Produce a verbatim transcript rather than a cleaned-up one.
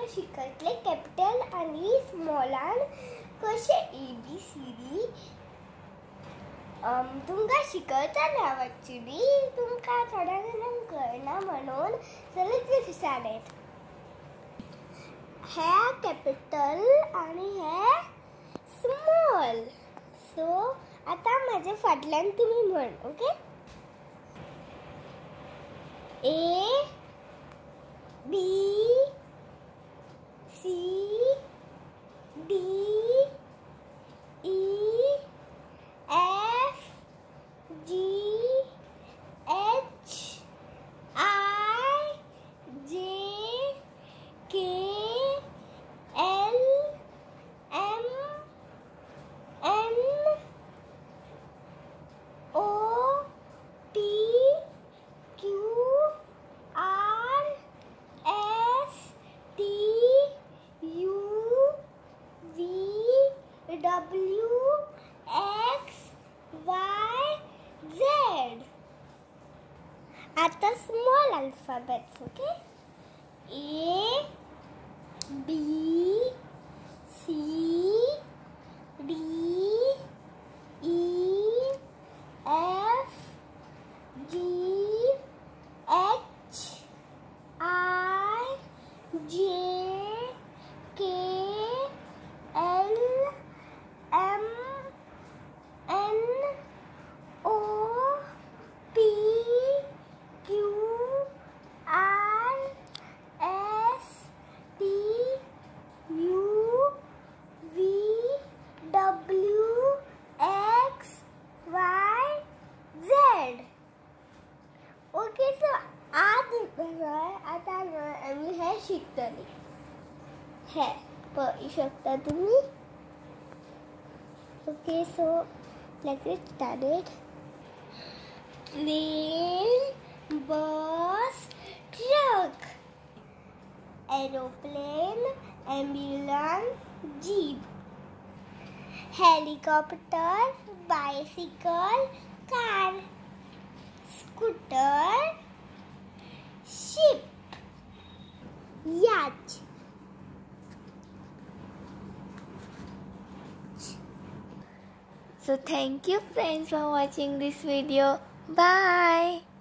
तुमकां शिकयतले कॅपिटल आनी स्मॉलान कशें ए बी सी डी तुमकां शिकयताले हांव एक्चुली तुमकां थोड्या जाणांक कळना म्हणून जाल्यार ते दिसालेत हे कॅपिटल आनी हे स्मॉल. सो आतां म्हाजे फाटल्यान तुमी म्हण okay. A B C D E F G H I J K L M N O P Q R S T U V W X Y Z. आता small alphabets okay. A B C D E F G H I J K L M N O P Q R S T U V W X Y Z. Okay. So आता आम्ही हे शिकतली. हे पळोवंक शकता तुम्ही. Okay. So let's get started. Plane, bus, truck, aeroplane, ambulance, jeep, helicopter, bicycle, car, scooter, ship, yacht. So thank you friends for watching this video. Bye.